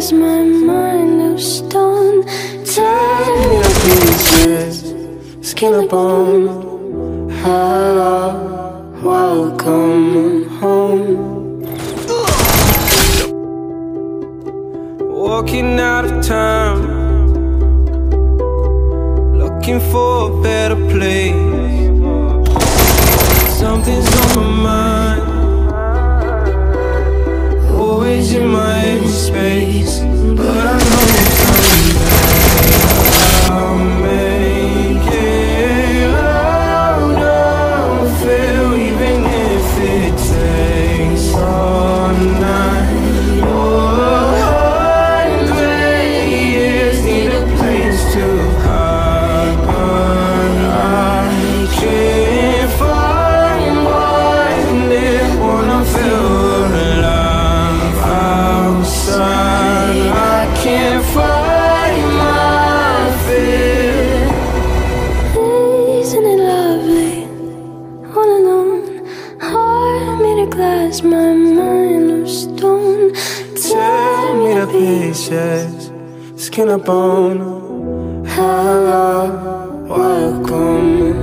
glass, my mind of stone. Tear me to pieces, skin and bone. Hello, welcome home. Walking out of time, looking for a better place. Something's on my mind, always in my empty space. But I know someday I'll make it out of feel, even if it takes all night or 100 years. Need a place to hide, but I can't find one that wanna feel alive outside. I can't find my fear. Isn't it lovely, all alone? Heart made of glass, my mind of stone. Tear me to pieces, skin and bone. Hello, welcome